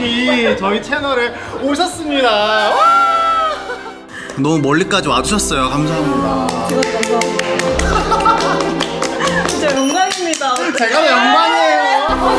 님이 저희 채널에 오셨습니다. 와! 너무 멀리까지 와주셨어요. 감사합니다. 제가 감사합니다. 진짜 영광입니다. 제가 영광이에요.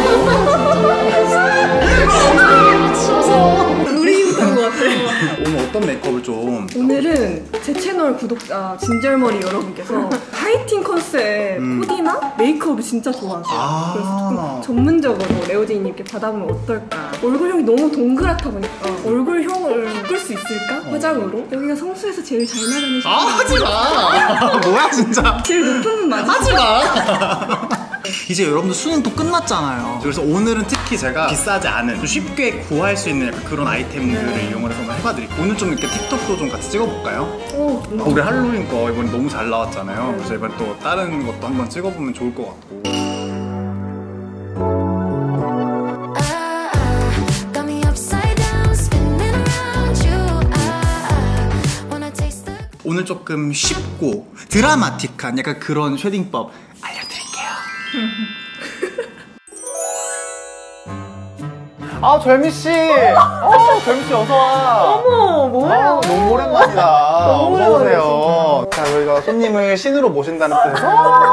그리웠던 것 같아요. 오늘 어떤 메이크업을 좀? 오늘은 제 채널 구독자 진절머리 여러분께서 화이팅 컨셉 코디나 메이크업을 진짜 좋아하세요. 그래서 조금 전문적으로 레오제이님께 받아보면 어떨까. 얼굴형이 너무 동그랗다 보니까 얼굴형을 바꿀 수 있을까? 화장으로? 여기가 성수에서 제일 잘 나가는 아, 하지마. 뭐야 진짜. 제일 높은 분 맞아? 하지마. 이제 여러분들 수능 또 끝났잖아요. 그래서 오늘은 특히 제가 비싸지 않은 좀 쉽게 구할 수 있는 약간 그런 아이템들을 이용을 해서 한번 해봐드릴게요. 오늘 좀 이렇게 틱톡도 좀 같이 찍어볼까요? 우리 할로윈 거 이번에 너무 잘 나왔잖아요. 그래서 이번에 또 다른 것도 한번 찍어보면 좋을 것 같고. 오늘 조금 쉽고 드라마틱한 약간 그런 쉐딩법 알려드릴게요. 아, 절미씨! 절미씨 어서와! 어머, 뭐야? 너무 오랜만이다. 너무 어서오세요. 자, 저희가 손님을 신으로 모신다는 뜻에서.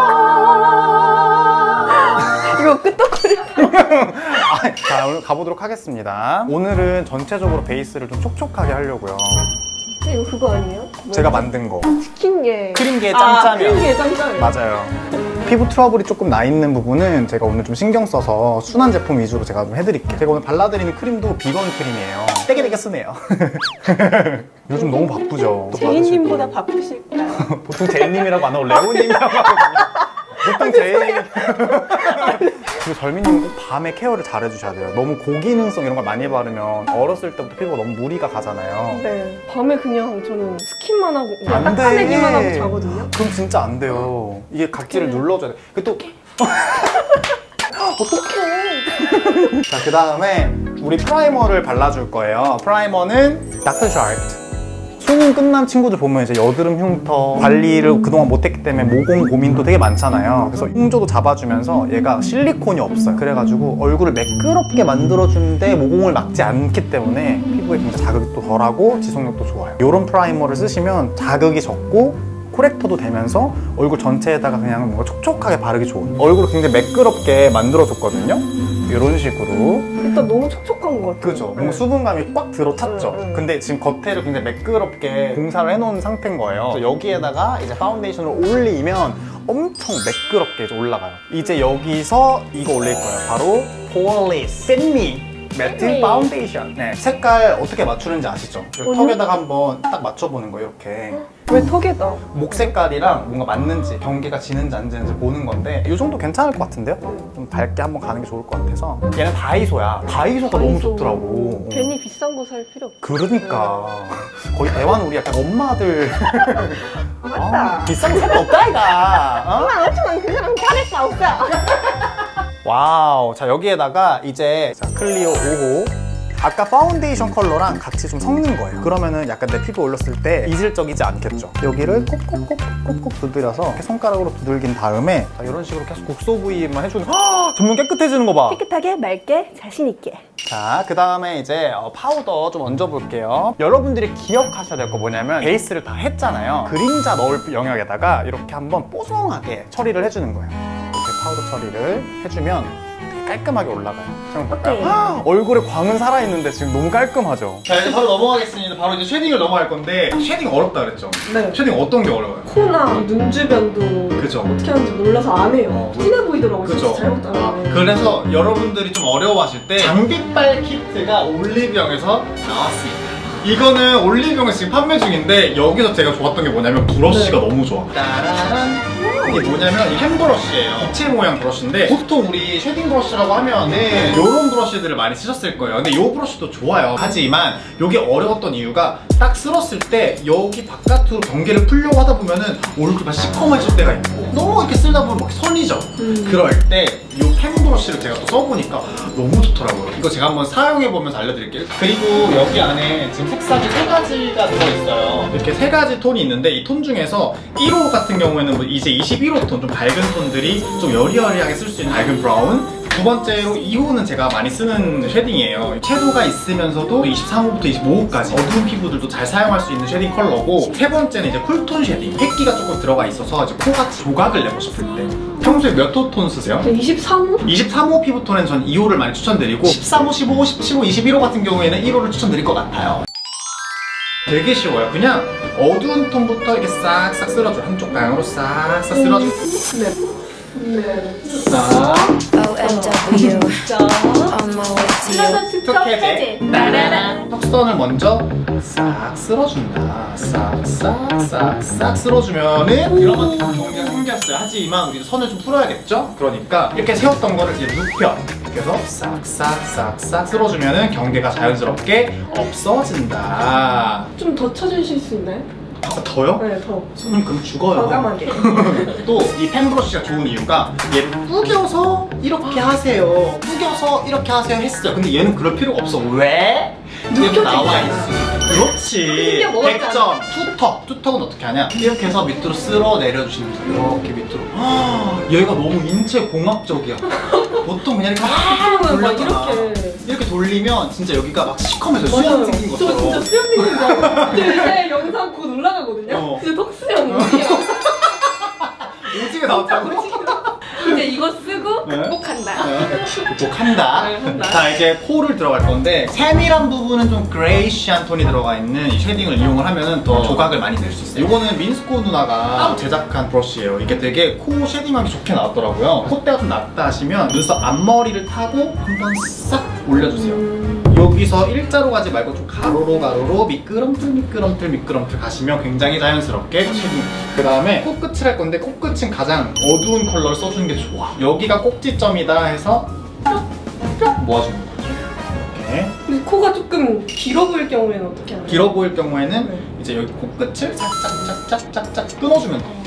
이거 끄떡거리네. 자, 오늘 가보도록 하겠습니다. 오늘은 전체적으로 베이스를 좀 촉촉하게 하려고요. 이거 그거 아니에요? 제가 만든 거. 치킨게. 크림게 짬짜면. 크림게 짬짜면. 맞아요. 피부 트러블이 조금 나 있는 부분은 제가 오늘 좀 신경 써서 순한 제품 위주로 제가 좀 해드릴게요. 제가 오늘 발라드리는 크림도 비건 크림이에요. 되게 쓰네요. 요즘 너무 바쁘죠? 제이님보다 바쁘실까요? 보통 제이님이라고 안 하고 레오님이라고 하거든요. 보통 제이님. 그리고 절미님은 꼭 밤에 케어를 잘 해주셔야 돼요. 너무 고기능성 이런 걸 많이 바르면 어렸을 때부터 피부가 너무 무리가 가잖아요. 네. 밤에 그냥 저는 스킨만 하고 안 돼. 닦아내기만 하고 자거든요. 그럼 진짜 안 돼요. 이게 각질을 눌러줘야 돼. 그 또 어떡해. 자, 그 다음에 우리 프라이머를 발라줄 거예요. 프라이머는 닥터 샤르트. 수능 끝난 친구들 보면 이제 여드름 흉터 관리를 그동안 못했기 때문에 모공 고민도 되게 많잖아요. 그래서 흉조도 잡아주면서 얘가 실리콘이 없어요. 그래가지고 얼굴을 매끄럽게 만들어주는데 모공을 막지 않기 때문에 피부에 굉장히 자극이 또 덜하고 지속력도 좋아요. 이런 프라이머를 쓰시면 자극이 적고 코렉터도 되면서 얼굴 전체에다가 그냥 뭔가 촉촉하게 바르기 좋은, 얼굴을 굉장히 매끄럽게 만들어줬거든요. 이런 식으로. 일단 너무 촉촉한 것 같아요. 그죠? 뭔가 수분감이 꽉 들어찼죠? 근데 지금 겉에를 굉장히 매끄럽게 공사를 해놓은 상태인 거예요. 그래서 여기에다가 이제 파운데이션을 올리면 엄청 매끄럽게 이제 올라가요. 이제 여기서 이거 올릴 거예요. 바로 Poreless Fit Me 매트 파운데이션. 네, 색깔 어떻게 맞추는지 아시죠? 턱에다가 한번 딱 맞춰보는 거예요, 이렇게. 왜 턱에다? 목 색깔이랑 뭔가 맞는지, 경계가 지는지 안 지는지 보는 건데 이 정도 괜찮을 것 같은데요? 좀 밝게 한번 가는 게 좋을 것 같아서. 얘는 다이소야. 다이소가 너무 좋더라고. 괜히 비싼 거 살 필요 없어. 그러니까 거의 대화는 우리 약간 엄마들. 맞다. 비싼 거 살 거 없다 이가. 엄마 어쩌면 그 사람 잘할 수 없어. 와우. 자, 여기에다가 이제 자, 클리오 5호 아까 파운데이션 컬러랑 같이 좀 섞는 거예요. 그러면은 약간 내 피부 올렸을 때 이질적이지 않겠죠? 여기를 콕콕콕콕콕 두드려서 이렇게 손가락으로 두들긴 다음에 자, 이런 식으로 계속 국소 부위만 해주는. 점점 깨끗해지는 거 봐. 깨끗하게, 맑게, 자신있게. 자, 그 다음에 이제 파우더 좀 얹어볼게요. 여러분들이 기억하셔야 될 거 뭐냐면 베이스를 다 했잖아요. 그림자 넣을 영역에다가 이렇게 한번 뽀송하게 처리를 해주는 거예요. 이렇게 파우더 처리를 해주면 깔끔하게 올라가요. 한번 볼까요? 얼굴에 광은 살아있는데 지금 너무 깔끔하죠? 자, 이제 바로 넘어가겠습니다. 바로 이제 쉐딩을 넘어갈 건데 쉐딩 어렵다 그랬죠? 네. 쉐딩 어떤 게 어려워요? 코나 눈 주변도 그죠? 어떻게 하는지 몰라서 안 해요. 진해 보이더라고요. 그죠? 잘못 따라하면. 그래서 여러분들이 좀 어려워하실 때 장비빨 키트가 올리브영에서 나왔습니다. 이거는 올리브영에서 지금 판매 중인데 여기서 제가 좋았던 게 뭐냐면 브러쉬가 너무 좋아. 따라란. 이게 뭐냐면 이 핸브러쉬예요. 입체 모양 브러쉬인데 보통 우리 쉐딩 브러쉬라고 하면은 이런 브러쉬들을 많이 쓰셨을 거예요. 근데 이 브러쉬도 좋아요. 하지만 이게 어려웠던 이유가 딱 쓸었을 때 여기 바깥으로 경계를 풀려고 하다 보면은 얼굴이 막 시커매질 때가 있고 너무 이렇게 쓰다 보면 막 선이죠. 그럴 때 이 펜 브러쉬를 제가 또 써보니까 너무 좋더라고요. 이거 제가 한번 사용해보면서 알려드릴게요. 그리고 여기 안에 지금 색상이 3가지가 들어있어요. 이렇게 3가지 톤이 있는데 이 톤 중에서 1호 같은 경우에는 뭐 이제 21호 톤, 좀 밝은 톤들이 좀 여리여리하게 쓸 수 있는 밝은 브라운, 두 번째로 2호는 제가 많이 쓰는 쉐딩이에요. 섀도우가 있으면서도 23호부터 25호까지 어두운 피부들도 잘 사용할 수 있는 쉐딩 컬러고, 세 번째는 이제 쿨톤 쉐딩. 획기가 조금 들어가 있어서 이제 코같이 조각을 내고 싶을 때. 평소에 몇 호 톤 쓰세요? 23호? 23호 피부톤은 전 2호를 많이 추천드리고 13호, 15호, 17호, 21호 같은 경우에는 1호를 추천드릴 것 같아요. 되게 쉬워요. 그냥 어두운 톤부터 이렇게 싹싹 쓸어줘. 한쪽 방향으로 싹싹 쓸어줘. 싹. OMW 자, on my way to you. 툭툭 해제. 따라란. 턱선을 먼저 싹 쓸어준다. 싹싹 쓸어주면은 드라마틱한 경계가 생겼어요. 하지만 우리 선을 좀 풀어야겠죠? 그러니까 이렇게 세웠던 거를 이제 눕혀. 그래서 싹싹 쓸어주면은 경계가 자연스럽게 없어진다. 좀 더 쳐주실 수 있나요? 더요? 네, 더. 손님 그럼 죽어요. 과감하게. 또 이 펜브러쉬가 좋은 이유가 얘를 꾸겨서 이렇게 하세요. 꾸겨서 이렇게 하세요 했어요. 근데 얘는 그럴 필요가 없어. 왜? 얘도 나와 있어. 그렇지. 100점. 투턱은 어떻게 하냐? 이렇게 해서 밑으로 쓸어 내려주시면 돼요. 이렇게 밑으로. 얘가 너무 인체 공학적이야. 보통 그냥 이렇게 돌렸잖아. 이렇게 돌리면 진짜 여기가 막 시커면서 수염 생긴 저 것처럼. 진짜 수염 생긴 줄 알고. 이제 영상 곧 올라가거든요. 진짜 턱수염 오지게 나왔다고? 이제 이거 쓰고 네. 극복한다. 극복한다. 네, 한다. 자, 이제 코를 들어갈 건데 세밀한 부분은 좀 그레이시한 톤이 들어가 있는 이 쉐딩을 이용을 하면 더 조각을 많이 낼 수 있어요. 이거는 민스코 누나가 제작한 브러쉬예요. 이게 되게 코 쉐딩하기 좋게 나왔더라고요. 콧대가 좀 낮다 하시면 눈썹 앞머리를 타고 한번 싹 올려주세요. 여기서 일자로 가지 말고 좀 가로로 미끄럼틀 가시면 굉장히 자연스럽게 쉐딩. 그 다음에 코끝을 할 건데 코끝은 가장 어두운 컬러를 써주는 게 좋아. 여기가 꼭지점이다 해서 뿅뿅 모아주는 거죠. 이렇게. 근데 코가 조금 길어 보일 경우에는 어떻게 하나요? 길어 보일 경우에는 네. 이제 여기 코끝을 짝짝짝짝짝짝 끊어주면 돼요.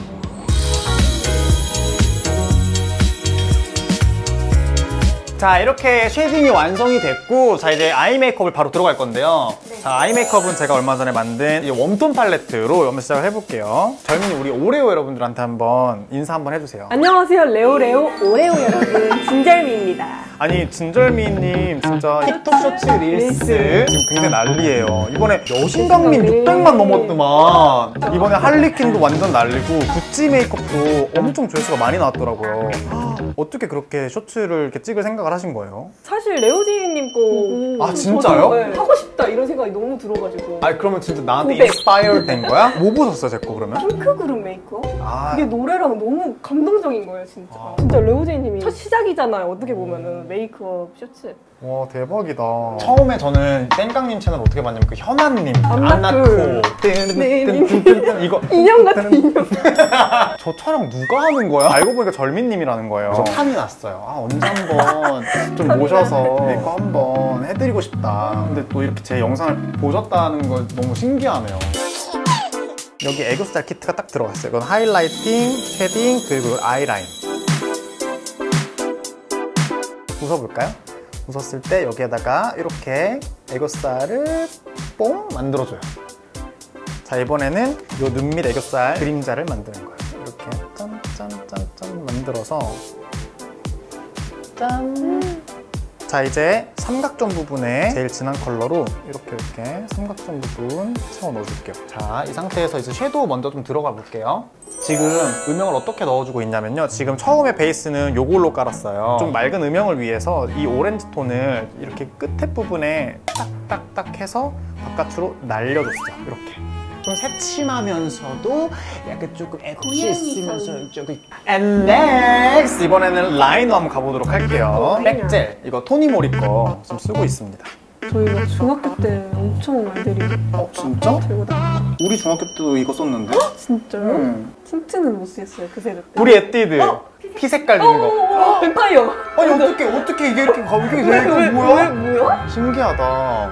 자, 이렇게 쉐딩이 완성이 됐고, 자, 이제 아이 메이크업을 바로 들어갈 건데요. 네. 자, 아이 메이크업은 제가 얼마 전에 만든 이 웜톤 팔레트로 한번 시작을 해볼게요. 젊은이 우리 오레오 여러분들한테 한번 인사 한번 해주세요. 안녕하세요, 레오레오 오레오 여러분, 진절미입니다. 아니, 진절미님 진짜 틱톡 쇼츠 릴스 지금 굉장히 난리예요. 이번에 여신강림 600만 넘었더만. 이번에 할리퀸도 완전 난리고 구찌 메이크업도 엄청 조회수가 많이 나왔더라고요. 어떻게 그렇게 쇼츠를 이렇게 찍을 생각을 하신 거예요? 사실 레오지님 거 보고 아, 진짜요? 저도, 하고 싶다 이런 생각이 너무 들어가지고. 아니, 그러면 진짜 나한테 고백. 인스파이어 된 거야? 뭐 보셨어요, 제 거 그러면? 핑크그룹 메이크업? 아, 그게 노래랑 너무 감동적인 거예요, 진짜. 진짜 레오제이님이 첫 시작이잖아요, 어떻게 보면은 메이크업 쇼츠. 와, 대박이다. 처음에 저는 땡깡님 채널 어떻게 봤냐면 그 현아님, 안나코. 뜬뜬뜬뜬뜬 이거 인형 같은 인형. 저 촬영 누가 하는 거야? 알고 보니까 절민님이라는 거예요. 저 탐이 났어요. 아, 언제 한번 좀 모셔서 메이크업 한번 해드리고 싶다. 근데 또 이렇게 제 영상을 보셨다는 거 너무 신기하네요. 여기 애교살 키트가 딱 들어갔어요. 이건 하이라이팅, 쉐딩, 그리고 아이라인. 웃어볼까요? 웃었을 때 여기에다가 이렇게 애교살을 뽕 만들어줘요. 자, 이번에는 요 눈 밑 애교살 그림자를 만드는 거예요. 이렇게 짠짠짠짠 만들어서 짠. 자, 이제 삼각존 부분에 제일 진한 컬러로 이렇게 삼각존 부분 채워 넣어줄게요. 자, 이 상태에서 이제 섀도우 먼저 좀 들어가 볼게요. 지금 음영을 어떻게 넣어주고 있냐면요, 지금 처음에 베이스는 요걸로 깔았어요. 좀 맑은 음영을 위해서 이 오렌지 톤을 이렇게 끝에 부분에 딱딱딱 해서 바깥으로 날려줬어요. 이렇게 좀 새침하면서도 약간 조금 엣지 있으면서 조금. And next! 이번에는 라이너 한번 가보도록 할게요. 백젤, 이거 토니모리 거 지금 쓰고 있습니다. 저희가 중학교 때 엄청 알들이고 진짜? 들고 다녔어요. 우리 중학교 때도 이거 썼는데? 진짜요? 틴트는 못 쓰겠어요, 그 세대 때. 우리 에뛰드 피 색깔 있는 거. 뱀파이어. 아니, 어떻게 이게 이렇게 가볍게 돼? 이거 뭐야? 뭐야? 신기하다.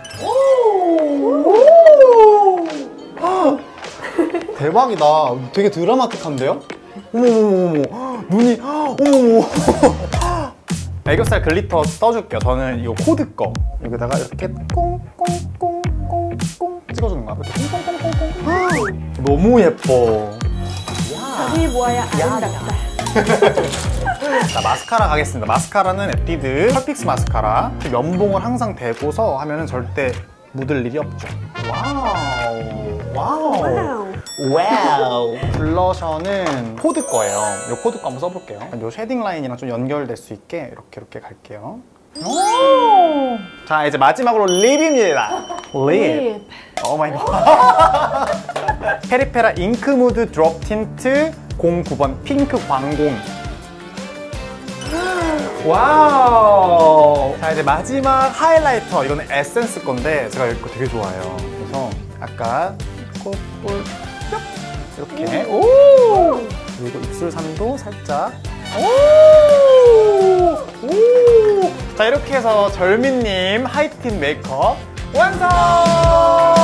대박이다. 되게 드라마틱한데요? 어머머머머, 눈이, 어머머. 애교살 글리터 써줄게요. 저는 이 코드 거 여기다가 이렇게 꽁꽁꽁꽁꽁 찍어주는 거야. 이렇게 꽁꽁꽁꽁꽁. 너무 예뻐. 자세히 보아야 아름답다. 자, 마스카라 가겠습니다. 마스카라는 에뛰드 펄픽스 마스카라. 면봉을 항상 대고서 하면은 절대 묻을 일이 없죠. 와우. 와우. 와우. 블러셔는 코드 거예요. 이 코드 거 한번 써볼게요. 이 쉐딩 라인이랑 좀 연결될 수 있게 이렇게 갈게요. 오! 자, 이제 마지막으로 립입니다. 립. 오 마이 갓. 페리페라 잉크무드 드롭 틴트 09번 핑크 광공. 와우. 자, 이제 마지막 하이라이터. 이거는 에센스 건데 제가 이거 되게 좋아해요. 그래서 아까 콧볼 이렇게. 오! 그리고 입술산도 살짝. 오! 오! 자, 이렇게 해서 절민님 하이틴 메이크업 완성!